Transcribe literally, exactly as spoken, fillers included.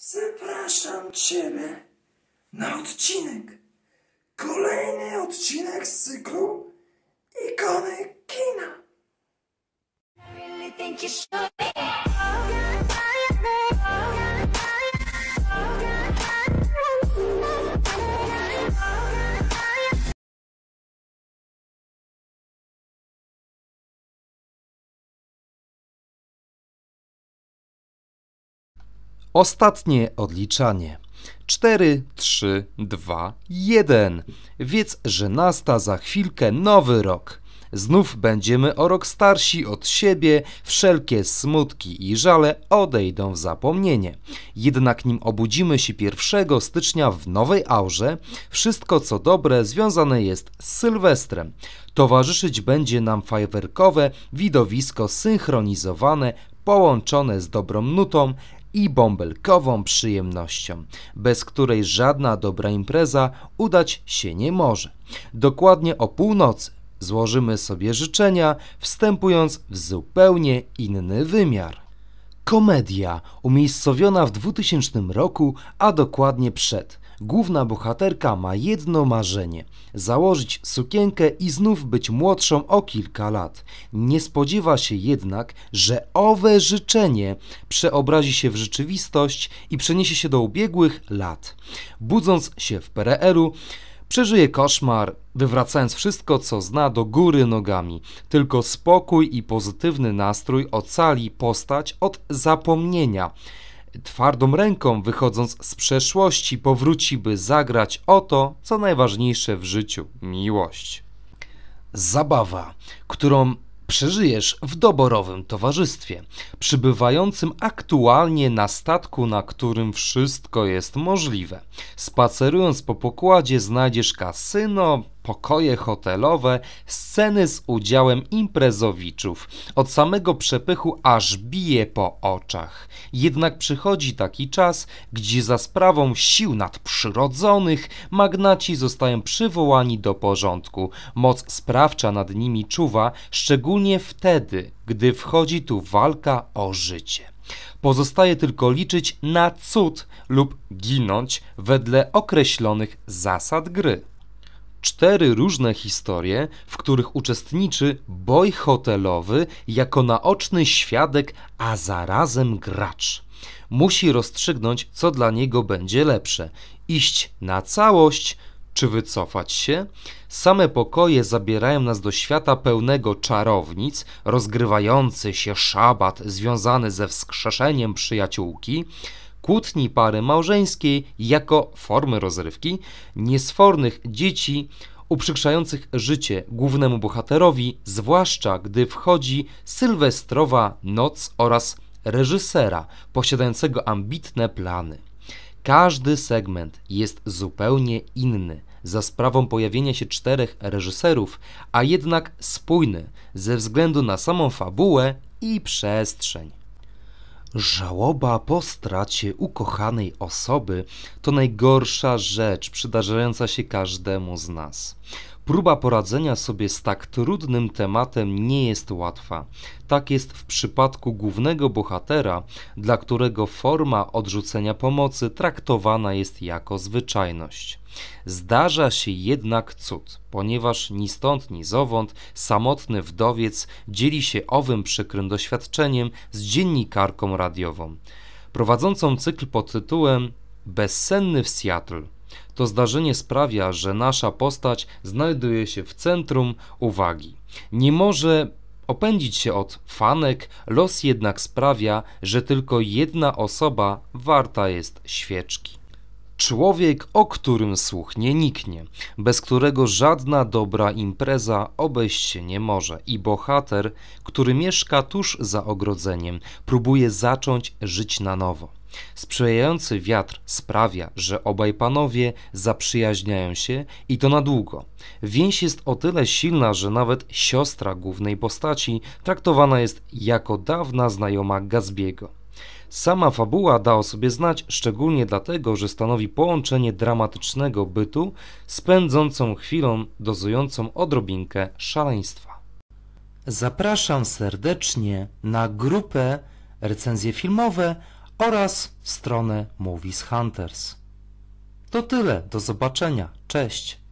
Zapraszam Ciebie na odcinek. Kolejny odcinek z cyklu Ikony kina. Ostatnie odliczanie. cztery, trzy, dwa, jeden. Wiedz, że nasta za chwilkę nowy rok. Znów będziemy o rok starsi od siebie, wszelkie smutki i żale odejdą w zapomnienie. Jednak nim obudzimy się pierwszego stycznia w nowej aurze, wszystko co dobre związane jest z Sylwestrem. Towarzyszyć będzie nam fajerwerkowe widowisko synchronizowane, połączone z dobrą nutą i bąbelkową przyjemnością, bez której żadna dobra impreza udać się nie może. Dokładnie o północy złożymy sobie życzenia, wstępując w zupełnie inny wymiar. Komedia umiejscowiona w dwutysięcznym roku, a dokładnie przed. Główna bohaterka ma jedno marzenie – założyć sukienkę i znów być młodszą o kilka lat. Nie spodziewa się jednak, że owe życzenie przeobrazi się w rzeczywistość i przeniesie się do ubiegłych lat. Budząc się w P R L-u, przeżyje koszmar, wywracając wszystko, co zna do góry nogami. Tylko spokój i pozytywny nastrój ocali postać od zapomnienia. Twardą ręką wychodząc z przeszłości powróci, by zagrać o to, co najważniejsze w życiu – miłość. Zabawa, którą przeżyjesz w doborowym towarzystwie, przybywającym aktualnie na statku, na którym wszystko jest możliwe. Spacerując po pokładzie znajdziesz kasyno, pokoje hotelowe, sceny z udziałem imprezowiczów. Od samego przepychu aż bije po oczach. Jednak przychodzi taki czas, gdzie za sprawą sił nadprzyrodzonych magnaci zostają przywołani do porządku. Moc sprawcza nad nimi czuwa, szczególnie wtedy, gdy wchodzi tu walka o życie. Pozostaje tylko liczyć na cud lub ginąć wedle określonych zasad gry. Cztery różne historie, w których uczestniczy boj hotelowy jako naoczny świadek, a zarazem gracz. Musi rozstrzygnąć, co dla niego będzie lepsze. Iść na całość, czy wycofać się? Same pokoje zabierają nas do świata pełnego czarownic, rozgrywający się szabat związany ze wskrzeszeniem przyjaciółki, kłótni pary małżeńskiej jako formy rozrywki, niesfornych dzieci uprzykrzających życie głównemu bohaterowi, zwłaszcza gdy wchodzi sylwestrowa noc, oraz reżysera posiadającego ambitne plany. Każdy segment jest zupełnie inny za sprawą pojawienia się czterech reżyserów, a jednak spójny ze względu na samą fabułę i przestrzeń. Żałoba po stracie ukochanej osoby to najgorsza rzecz przydarzająca się każdemu z nas. Próba poradzenia sobie z tak trudnym tematem nie jest łatwa. Tak jest w przypadku głównego bohatera, dla którego forma odrzucenia pomocy traktowana jest jako zwyczajność. Zdarza się jednak cud, ponieważ ni stąd, ni zowąd samotny wdowiec dzieli się owym przykrym doświadczeniem z dziennikarką radiową, prowadzącą cykl pod tytułem Bezsenny w Seattle. To zdarzenie sprawia, że nasza postać znajduje się w centrum uwagi. Nie może opędzić się od fanek, los jednak sprawia, że tylko jedna osoba warta jest świeczki. Człowiek, o którym słuch nie niknie, bez którego żadna dobra impreza obejść się nie może, i bohater, który mieszka tuż za ogrodzeniem, próbuje zacząć żyć na nowo. Sprzyjający wiatr sprawia, że obaj panowie zaprzyjaźniają się i to na długo. Więź jest o tyle silna, że nawet siostra głównej postaci traktowana jest jako dawna znajoma Gatsby'ego. Sama fabuła da o sobie znać, szczególnie dlatego, że stanowi połączenie dramatycznego bytu z pędzącą chwilą dozującą odrobinkę szaleństwa. Zapraszam serdecznie na grupę Recenzje Filmowe oraz stronę Movies Hunters. To tyle, do zobaczenia, cześć!